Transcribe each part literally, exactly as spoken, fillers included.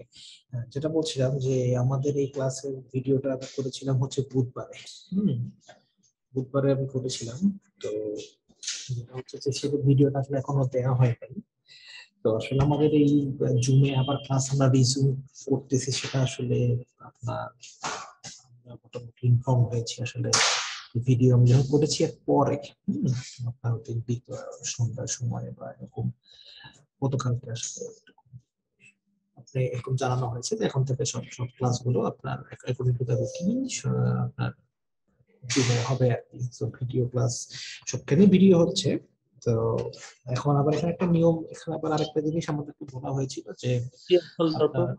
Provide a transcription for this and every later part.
হ্যাঁ, যেটা বলছিলাম যে আমাদের এই ক্লাসের ভিডিওটা আমি করেছিলাম হচ্ছে বুধবারে। হুম বুধবারে আমি করেছিলাম। তো যেটা হচ্ছে যে সেটা ভিডিওটা আসলে এখনো দেওয়া হয়নি। তো আসলে আমাদের এই জুমে আবার ক্লাস আমরা রিজিউম করতেছি, সেটা আসলে আপনার আমরা মোটামুটি ইনফর্ম হয়েছি আসলে ভিডিও আমি যখন করেছি এর পরে। হুম, আপনার হয়তো বিকেল সন্ধ্যার সময় বা এরকম গতকালকে আসলে আপনি এরকম জানানো হয়েছে যে এখন থেকে সব সব ক্লাসগুলো আপনার অ্যাকর্ডিং টু দ্য রুটিন আপনার জুমে হবে আর কি। তো ভিডিও ক্লাস সবখানে ভিডিও হচ্ছে। তো এখন আবার এখানে একটা নিয়ম, এখানে আবার আরেকটা জিনিস আমাদেরকে বলা হয়েছিল যে আপনার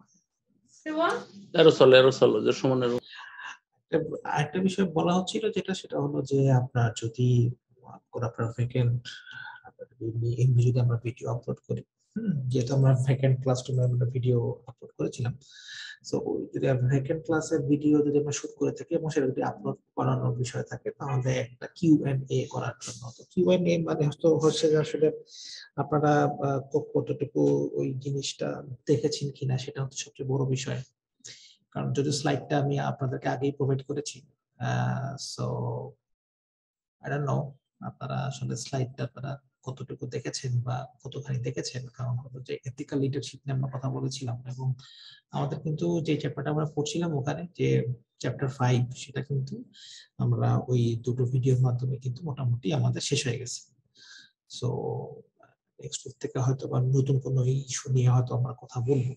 এরোসল এরোসল যে সমানের একটা- আরেকটা বিষয় বলা হচ্ছিল যেটা সেটা হলো যে আপনার যদি কোনো আপনার ভ্যাকেন্ট এমনি যদি আমরা ভিডিও আপলোড করি, হুম, যেহেতু আমরা ভ্যাকেন্ট ক্লাসরুমে আমরা ভিডিও আপলোড করেছিলাম, তো যদি ভ্যাকেন্ট ক্লাসের ভিডিও যদি আমরা শুট করে থাকি এবং সেটা যদি আপলোড করানোর বিষয় থাকে তাহলে একটা কিউ এন্ড এ করার জন্য। তো কিউ এন্ড এ মানে হচ্ছে হচ্ছে যে আসলে আপনারা আহ, ক- কতটুকু ওই জিনিসটা দেখেছেন কিনা সেটা হচ্ছে সবচেয়ে বড় বিষয়। কারণ যদি স্লাইডটা আমি আপনাদেরকে আগেই প্রোভাইড করেছি, সো আই ডোন্ট নো আপনারা আসলে স্লাইডটা আপনারা কতটুকু দেখেছেন বা কতখানি দেখেছেন। কারণ হলো যে এথিক্যাল লিডারশিপ নিয়ে আমরা কথা বলেছিলাম এবং আমাদের কিন্তু যে চ্যাপ্টারটা আমরা পড়ছিলাম ওখানে যে চ্যাপ্টার ফাইভ, সেটা কিন্তু আমরা ওই দুটো ভিডিওর মাধ্যমে কিন্তু মোটামুটি আমাদের শেষ হয়ে গেছে। সো নেক্সট উইক থেকে হয়তো বা নতুন কোনো ইস্যু নিয়ে হয়তো আমরা কথা বলবো।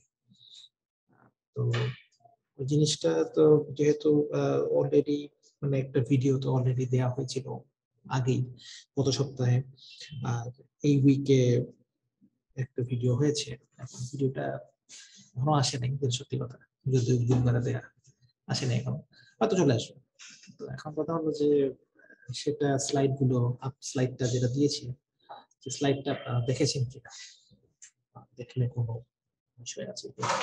তো ওই জিনিসটা তো যেহেতু অলরেডি মানে একটা ভিডিও তো অলরেডি দেওয়া হয়েছিল আগেই গত সপ্তাহে, আর এই উইকে একটা ভিডিও হয়েছে। এখন ভিডিওটা এখনো আসে নাই, কিন্তু সত্যি কথা যদি দিন বেলা দেয়া আসে নাই এখন, হয়তো চলে আসবে। তো এখন কথা হলো যে সেটা স্লাইড গুলো স্লাইডটা যেটা দিয়েছি যে স্লাইডটা আপনারা দেখেছেন কিনা, দেখলে কোনো বিষয় আছে কিনা,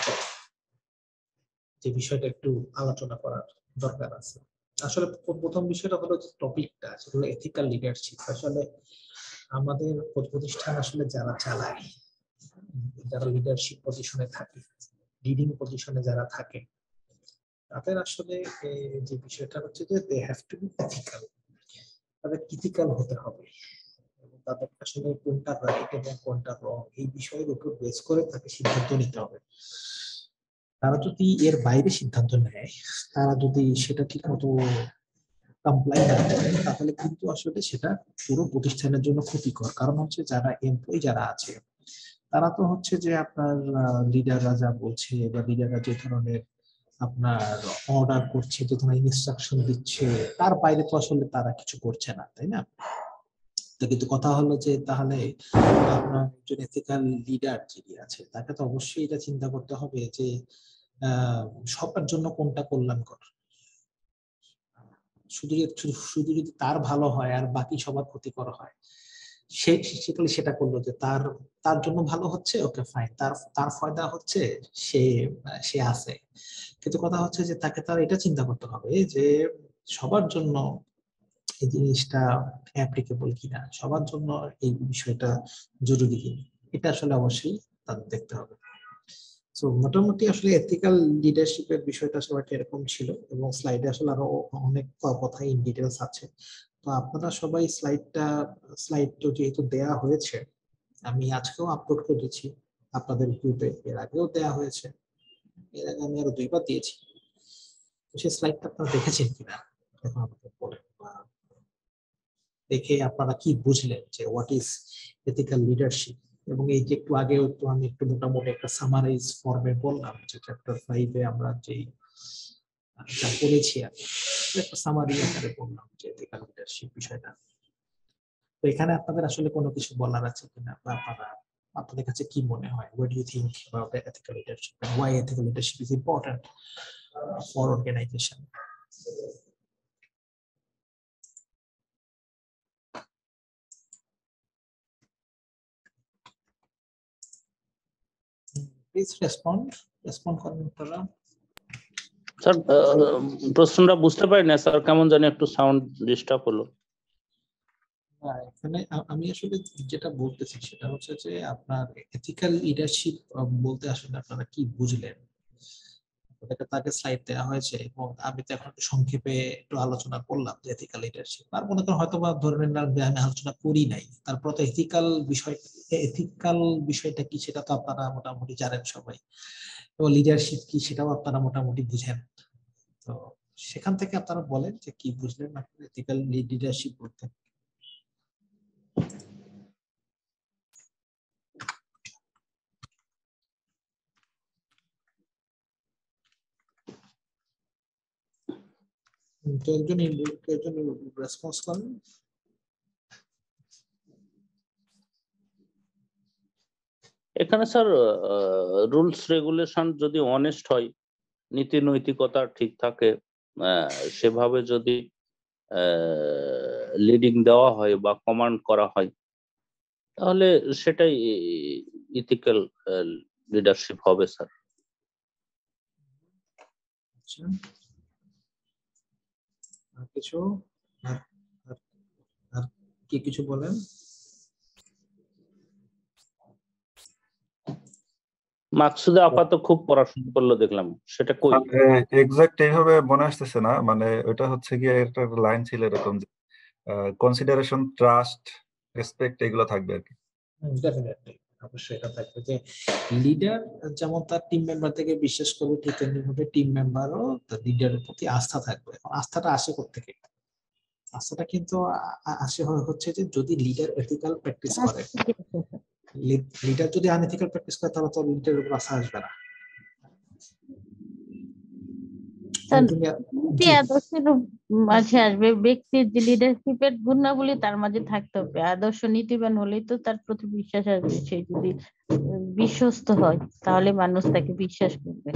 যে বিষয়টা একটু আলোচনা করার দরকার আছে। আসলে প্রথম বিষয়টা হলো যে টপিকটা সেটা এথিক্যাল লিডারশিপ। আসলে আমাদের প্রতিষ্ঠান আসলে যারা চালায়, যারা লিডারশিপ পজিশনে থাকে, লিডিং পজিশনে যারা থাকে, তাদের আসলে যে বিষয়টা হচ্ছে যে they have to be ethical. তাদের ইথিক্যাল হতে হবে এবং তাদের আসলে কোনটা রাইট এবং কোনটা রং এই বিষয়ের উপর বেস করে তাকে সিদ্ধান্ত নিতে হবে। তারা যদি এর বাইরে সিদ্ধান্ত নেয়, তারা যদি সেটা ঠিক মতো কমপ্লাই না করে, তাহলে কিন্তু আসলে সেটা পুরো প্রতিষ্ঠানের জন্য ক্ষতিকর। কারণ হচ্ছে যারা এমপ্লয়ি যারা আছে তারা তো হচ্ছে যে আপনার লিডাররা যা বলছে বা লিডাররা যে ধরনের আপনার অর্ডার করছে, যে ধরনের ইনস্ট্রাকশন দিচ্ছে, তার বাইরে তো আসলে তারা কিছু করছে না, তাই না? তো কিন্তু কথা হলো যে তাহলে আপনার একজন এথিক্যাল লিডার যিনি আছে তাকে তো অবশ্যই এটা চিন্তা করতে হবে যে আহ সবার জন্য কোনটা কল্যাণকর। শুধু শুধু যদি তার ভালো হয় আর বাকি সবার ক্ষতিকর হয়, সে সেটা সেটা করলো যে তার তার জন্য ভালো হচ্ছে, ওকে ফাইন, তার তার ফায়দা হচ্ছে, সে সে আছে। কিন্তু কথা হচ্ছে যে তাকে তার এটা চিন্তা করতে হবে যে সবার জন্য এই জিনিসটা অ্যাপ্লিকেবল কিনা, সবার জন্য এই বিষয়টা জরুরি কিনা, এটা আসলে অবশ্যই তাদের দেখতে হবে। তো মোটামুটি আসলে এথিক্যাল লিডারশিপের বিষয়টা আসলে এরকম ছিল এবং স্লাইডে আসলে আরো অনেক কথা ইন ডিটেলস আছে। তো আপনারা সবাই স্লাইডটা স্লাইড তো যেহেতু দেয়া হয়েছে, আমি আজকেও আপলোড করেছি আপনাদের গ্রুপে, এর আগেও দেয়া হয়েছে, এর আগে আমি আরো দুইবার দিয়েছি। তো সেই স্লাইডটা আপনারা দেখেছেন কিনা এখন আমাকে বলেন, বা দেখে আপনারা কি বুঝলেন যে হোয়াট ইজ এথিক্যাল লিডারশিপ। এবং এই যে একটু আগেও তো আমি একটু মোটামুটি একটা সামারাইজ ফর্মে বললাম যে চ্যাপ্টার ফাইভে আমরা যেই যা পড়েছি আমি একটা সামারি আকারে বললাম যে এথিক্যাল লিডারশিপ বিষয়টা। তো এখানে আপনাদের আসলে কোনো কিছু বলার আছে কিনা, বা আপনারা আপনাদের কাছে কি মনে হয়, what do you think about the ethical leadership and why ethical leadership is important for organization? Please respond respond করেন আপনারা। স্যার প্রশ্নটা বুঝতে পারি না স্যার, কেমন জানি একটু সাউন্ড ডিস্টার্ব হলো। হ্যাঁ, এখানে আমি আসলে যেটা বলতেছি সেটা হচ্ছে যে আপনার এথিক্যাল লিডারশিপ বলতে আসলে আপনারা কি বুঝলেন। ওটাকে তাকে স্লাইড দেওয়া হয়েছে এবং আমি তো এখন একটু সংক্ষেপে একটু আলোচনা করলাম যে এথিক্যাল লিডারশিপ। আর মনে করেন হয়তো বা ধরে নেন যে আমি আলোচনা করি নাই, তারপর তো এথিক্যাল বিষয় এথিক্যাল বিষয়টা কি সেটা তো আপনারা মোটামুটি জানেন সবাই, এবং লিডারশিপ কি সেটাও আপনারা মোটামুটি বুঝেন। তো সেখান থেকে আপনারা বলেন যে কি বুঝলেন আপনার এথিক্যাল লিডারশিপ বলতে। তো একজন একজন রেসপন্স করেন। এখানে স্যার রুলস রেগুলেশন যদি অনেস্ট হয়, নীতি নৈতিকতা ঠিক থাকে, আহ, সেভাবে যদি লিডিং দেওয়া হয় বা কমান্ড করা হয়, তাহলে সেটাই ইথিক্যাল লিডারশিপ হবে স্যার। আচ্ছা, আর কিছু আর আর- আর কি কিছু বলেন? মাকসুদা আপাতত খুব পড়াশোনা করলো দেখলাম, সেটা কই? এক্সাক্ট এইভাবে মনে আসতেছে না, মানে ওটা হচ্ছে গিয়ে একটা লাইন ছিল এরকম যে কনসিডারেশন, ট্রাস্ট, রেসপেক্ট এগুলো থাকবে আর কি। ডেফিনেটলি, অবশ্যই এটা থাকবে যে লিডার যেমন তার টিম মেম্বার থেকে বিশ্বাস করবে, ঠিক তেমনি ভাবে টিম মেম্বারও তার লিডারের প্রতি আস্থা থাকবে। এখন আস্থাটা আসে কোত্থেকে? আস্থাটা কিন্তু আ- আ- আসে হ- হচ্ছে যে যদি লিডার এথিক্যাল প্র্যাকটিস করে। লিডার যদি আনএথিক্যাল প্র্যাকটিস করে তাহলে তো লিডারের উপর আস্থা আসবে না। তার তুমি নীতি জি আদর্শের মাঝে আসবে, ব্যক্তির যে লিডারশিপের গুণাবলী তার মাঝে থাকতে হবে। আদর্শ নীতিবান হলেই তো তার প্রতি বিশ্বাস আসবে। সে যদি উম, বিশ্বস্ত হয় তাহলে মানুষ তাকে বিশ্বাস করবে।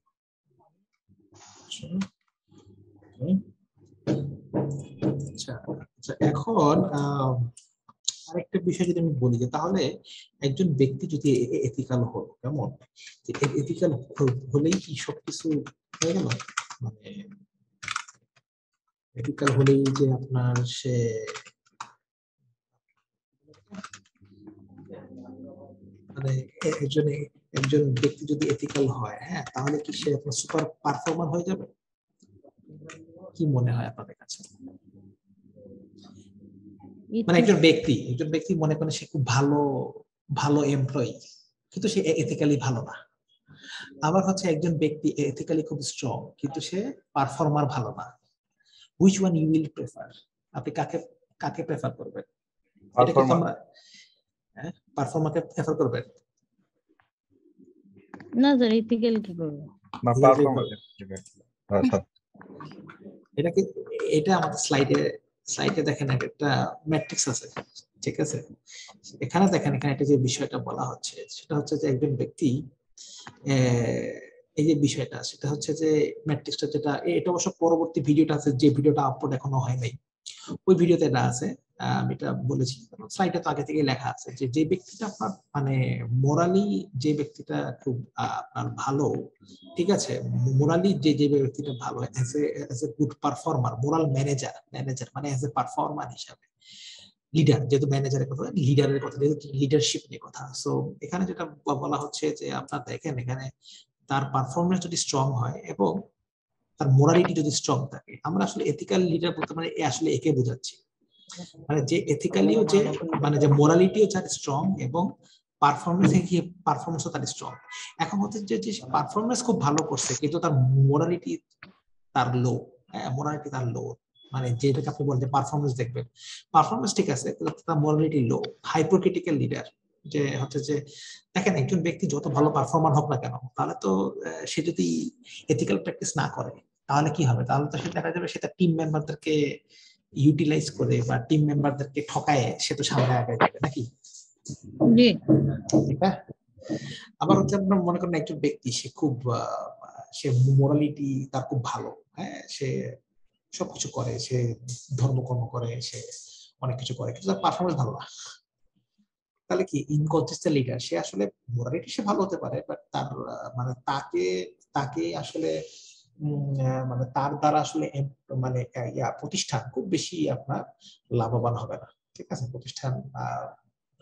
হুম, আচ্ছা আচ্ছা এখন আহ, আরেকটা বিষয় যদি আমি বলি যে তাহলে একজন ব্যক্তি যদি এথিক্যাল হলো কেমন, এথিক্যাল হলেই কি সবকিছু হয়ে গেল? মানে এথিক্যাল হলেই যে আপনার সে মানে এ- একজন একজন ব্যক্তি যদি এথিক্যাল হয়, হ্যাঁ, তাহলে কি সে আপনার সুপার পারফর্মার হয়ে যাবে? কি মনে হয় আপনাদের কাছে? মানে একজন ব্যক্তি একজন ব্যক্তি মনে করেন সে খুব ভালো ভালো এমপ্লয়ি, কিন্তু সে এথিক্যালি ভালো না। আবার হচ্ছে একজন ব্যক্তি এথিক্যালি খুব স্ট্রং, কিন্তু সে পারফর্মার ভালো না। Which one you will prefer? আপনি কাকে কাকে প্রেফার করবেন? এটা কিন্তু পারফরম্যান্স। আমরা হ্যাঁ পারফর্মারকে প্রেফার করবেন? না স্যার, ইথিক্যাল কি করবো? না, Ethical পারফরম্যান্স। করবেন। আচ্ছা, এটা কি এটা আমাদের স্লাইডে স্লাইডে দেখেন একটা ম্যাট্রিক্স আছে, ঠিক আছে? এখানে দেখেন, এখানে একটা যে বিষয়টা বলা হচ্ছে সেটা হচ্ছে যে একজন ব্যক্তি আহ, এই যে বিষয়টা সেটা হচ্ছে যে ম্যাট্রিক্সটা যেটা, এটা অবশ্য পরবর্তী ভিডিওটা আছে, যে ভিডিওটা আপলোড এখনো হয় নাই ওই ভিডিওতে এটা আছে। আহ, আমি এটা বলেছি, স্লাইডে তো আগে থেকে লেখা আছে যে যে ব্যক্তিটা আপনার মানে মোরালি, যে ব্যক্তিটা খুব আহ, আপনার ভালো, ঠিক আছে, মোরালি যে যে ব্যক্তিটা ভালো as a as a good performer, moral manager, manager মানে অ্যাজ এ পারফর্মার হিসাবে, লিডার যেহেতু ম্যানেজারের কথা, লিডারের কথা যেহেতু লিডারশিপ নিয়ে কথা, সো এখানে যেটা বলা হচ্ছে যে আপনার দেখেন এখানে তার পারফরমেন্স যদি স্ট্রং হয় এবং তার মোরালিটি যদি স্ট্রং থাকে, আমরা আসলে এথিক্যাল লিডার বলতে মানে এ আসলে একে বোঝাচ্ছি, মানে যে এথিক্যালিও যে মানে যে মোরালিটিও যার স্ট্রং এবং পারফরমেন্স পারফরমেন্সও তার স্ট্রং। এখন হচ্ছে যে যে পারফরমেন্স খুব ভালো করছে কিন্তু তার মোরালিটি তার লো, হ্যাঁ মোরালিটি তার লো, মানে যেটাকে আপনি বলেন যে পারফরমেন্স দেখবেন, পারফরমেন্স ঠিক আছে কিন্তু তার মোরালিটি লো, হাইপোক্রিটিক্যাল লিডার। যে হচ্ছে যে দেখেন একজন ব্যক্তি যত ভালো পারফর্মার হোক না কেন, তাহলে তো আহ, সে যদি এথিক্যাল প্র্যাকটিস না করে তাহলে কি হবে? তাহলে তো সে দেখা যাবে সে তার টিম মেম্বারদেরকে ইউটিলাইজ করে বা টিম মেম্বারদেরকে ঠকায় সে তো সামনে আগে যাবে নাকি? জি। ঠিক না? আবার হচ্ছে আপনার মনে করেন একজন ব্যক্তি সে খুব আহ, সে মোরালিটি তার খুব ভালো, হ্যাঁ, সে সবকিছু করে, সে ধর্মকর্ম করে, সে অনেক কিছু করে, কিন্তু তার পারফরমেন্স ভালো না। তাহলে কি ইনকনসিস্টেন্ট লিডার, সে আসলে মোরালিটি সে ভালো হতে পারে বাট তার আহ, মানে তাকে তাকে আসলে উম, আহ, মানে তার দ্বারা আসলে এম- মানে আহ, ইয়া প্রতিষ্ঠান খুব বেশি আপনার লাভবান হবে না, ঠিক আছে? প্রতিষ্ঠান আহ,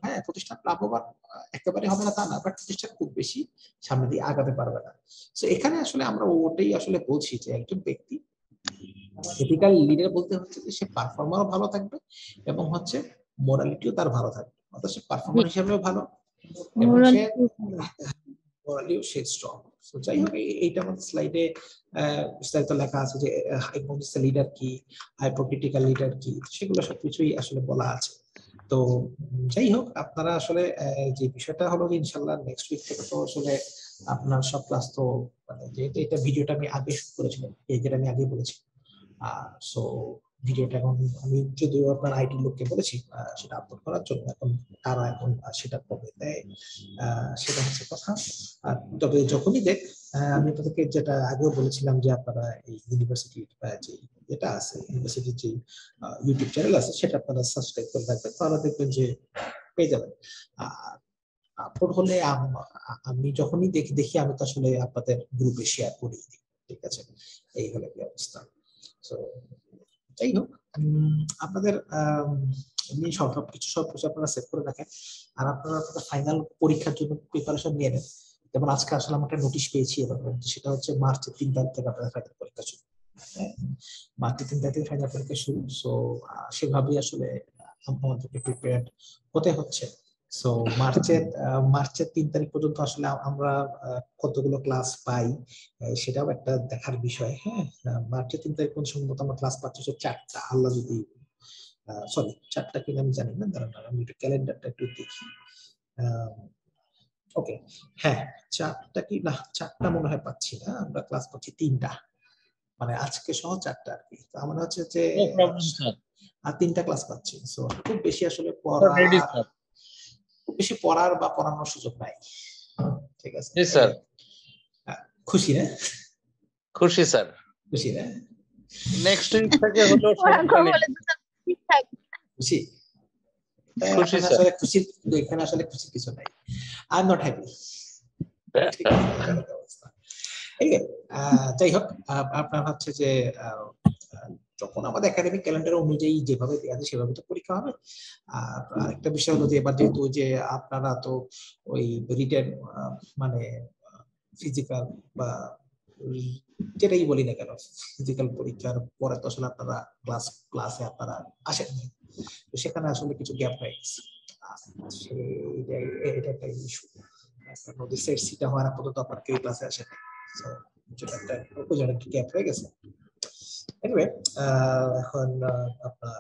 হ্যাঁ প্রতিষ্ঠান লাভবান আহ, একেবারে হবে না তা না, বাট প্রতিষ্ঠান খুব বেশি সামনে দিয়ে আগাতে পারবে না। তো এখানে আসলে আমরা ওটাই আসলে বলছি যে একজন ব্যক্তি এথিক্যাল লিডার বলতে হচ্ছে যে সে পারফর্মারও ভালো থাকবে এবং হচ্ছে মোরালিটিও তার ভালো থাকবে, অর্থাৎ সে পারফর্মার হিসেবেও ভালো এবং সে মোরালিও সে স্ট্রং। তো যাই হোক এই- এইটা আমাদের স্লাইডে বিস্তারিত লেখা আছে যে হাইপোথিসিস লিডার কি, হাইপোক্রিটিক্যাল লিডার কি, সেগুলো সবকিছুই আসলে বলা আছে। তো উম, যাই হোক আপনারা আসলে আহ, যে বিষয়টা হলো যে ইনশাল্লাহ নেক্সট উইক থেকে তো আসলে আপনার সব ক্লাস তো মানে যেহেতু এটা ভিডিওটা আমি আগে শুট করেছিলাম, এই যেটা আমি আগে বলেছি, সো ভিডিওটা এখন আমি যদিও আপনার আইটি লোককে বলেছি আহ, সেটা আপলোড করার জন্য, এখন তারা এখন আহ, সেটা কবে দেয় আহ, সেটা হচ্ছে কথা। আর তবে যখনই দেখ আহ, আমি আপনাদেরকে যেটা আগেও বলেছিলাম যে আপনারা এই ইউনিভার্সিটি যে যেটা আছে ইউনিভার্সিটির যে ইউটিউব চ্যানেল আছে সেটা আপনারা সাবস্ক্রাইব করে রাখবেন, তাহলে দেখবেন যে পেয়ে যাবেন। আর আপলোড হলে আম- আমি যখনই দেখি দেখি আমি তো আসলে আপনাদের গ্রুপে শেয়ার করে দিই, ঠিক আছে, এই হলো কি অবস্থা। তো যাই হোক উম, আপনাদের আম, এমনি সব সবকিছু সবকিছু আপনারা সেভ করে রাখেন, আর আপনারা আপনাদের ফাইনাল পরীক্ষার জন্য প্রিপারেশন নিয়ে নেন। যেমন আজকে আসলে আমরা একটা নোটিশ পেয়েছি এরকম, সেটা হচ্ছে মার্চের তিন তারিখ থেকে আপনাদের ফাইনাল পরীক্ষা শুরু। হ্যাঁ, মার্চের তিন তারিখ থেকে ফাইনাল পরীক্ষা শুরু। সো সেভাবেই আসলে আমাদেরকে প্রিপেয়ার হতে হচ্ছে। সো মার্চের আহ, মার্চের তিন তারিখ পর্যন্ত আসলে আ- আমরা আহ, কতগুলো ক্লাস পাই আহ, সেটাও একটা দেখার বিষয়। হ্যাঁ, আহ, মার্চের তিন তারিখ পর্যন্ত সম্ভবত আমরা ক্লাস পাচ্ছি হচ্ছে চারটা, আল্লাহ যদি সরি চারটা কিনা আমি জানি না, দাঁড়ান আমি একটু ক্যালেন্ডারটা একটু দেখি। ওকে, হ্যাঁ চারটা কি না, চারটা মনে হয় পাচ্ছি না, আমরা ক্লাস পাচ্ছি তিনটা, মানে আজকে সহ চারটা আর কি। তো আমার হচ্ছে যে নো প্রবলেম স্যার, আর তিনটা ক্লাস পাচ্ছি। সো খুব বেশি আসলে পড়া রেডি স্যার। খুব বেশি পড়ার বা পড়ানোর সুযোগ নাই। ঠিক আছে, জি স্যার, আহ, খুশি না? খুশি স্যার। খুশি না? নেক্সট উইক থেকে হলো ওরা সমস্যা নেই। বলে তো স্যার ঠিকঠাক। খুশি? আহ, খুশি এখানে স্যার। আসলে খুশি, এখানে আসলে খুশি কিছু নাই। I am not happy. ঠিক আছে, এই হলো অবস্থা। Anyway, আহ, যাই হোক আহ, আপনার হচ্ছে যে আহ, আহ, যখন আমাদের একাডেমিক ক্যালেন্ডার অনুযায়ী যেভাবে দেওয়া আছে সেভাবে তো পরীক্ষা হবে। আর আরেকটা বিষয় হলো যে এবার যেহেতু যে আপনারা তো ওই রিটেন মানে ফিজিক্যাল বা উম, যেটাই বলি না কেন, ফিজিক্যাল পরীক্ষার পরে তো আসলে আপনারা ক্লাস ক্লাসে আপনারা আসেন নাই। তো সেখানে আসলে কিছু গ্যাপ হয়ে গেছে। আর সেইটাই এটা একটা ইস্যু। নদীর সেট সিটা হওয়ার আপাতত আপনার কেউ ক্লাসে আসে নাই। So, যেটা একটা উপজেলা একটা গ্যাপ হয়ে গেছে। এনিওয়ে এখন আহ, আপনার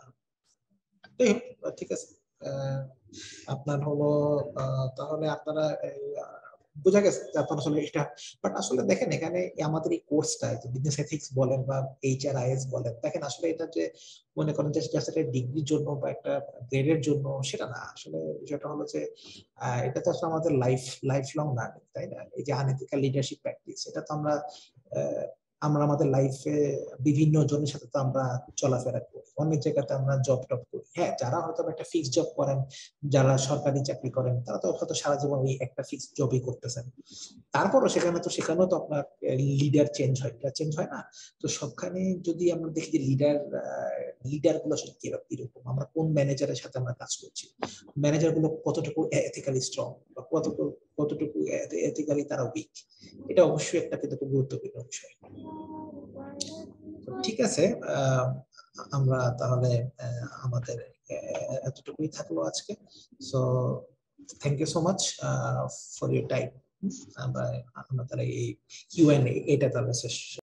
যাই হোক, আহ, ঠিক আছে। আহ, আপনার হলো আহ, তাহলে আপনারা এই, আহ, বোঝা গেছে যে আপনারা আসলে এটা, বাট আসলে দেখেন এখানে আমাদের এই কোর্সটা বিজনেস এথিক্স বলেন বা এইচআর আইএস বলেন, দেখেন আসলে এটা যে মনে করেন যে জাস্ট একটা ডিগ্রির জন্য বা একটা গ্রেডের জন্য সেটা না, আসলে বিষয়টা হলো যে আহ, এটা তো আসলে আমাদের লাইফ লাইফ লং লার্নিং, তাই না? এই যে আনএথিক্যাল লিডারশিপ প্র্যাকটিস, এটা তো আমরা আহ, আমরা আমাদের লাইফে বিভিন্ন জনের সাথে তো আমরা চলাফেরা করি, অনেক জায়গাতে আমরা জব টব করি। হ্যাঁ, যারা হয়তো একটা ফিক্সড জব করেন, যারা সরকারি চাকরি করেন, তারা তো হয়তো সারা জীবন ওই একটা ফিক্সড জবই করতেছেন। তারপরও সেখানে তো সেখানেও তো আপনার লিডার চেঞ্জ হয়, চেঞ্জ হয় না? তো সবখানে যদি আমরা দেখি যে লিডার লিডার গুলো আসলে কিরকম কিরকম, আমরা কোন ম্যানেজারের সাথে আমরা কাজ করছি, ম্যানেজার গুলো কতটুকু এথিক্যালি স্ট্রং বা কতটুকু কতটুকু এথিক্যালি তারা উইক, এটা অবশ্যই একটা কিন্তু খুব গুরুত্বপূর্ণ বিষয়। তো ঠিক আছে, আহ, আমরা তাহলে আহ, আমাদের আহ, এতটুকুই থাকলো আজকে। So thank you so much for your time. আমরা আমরা তাহলে এই কিউ এন্ড এটা তাহলে শেষ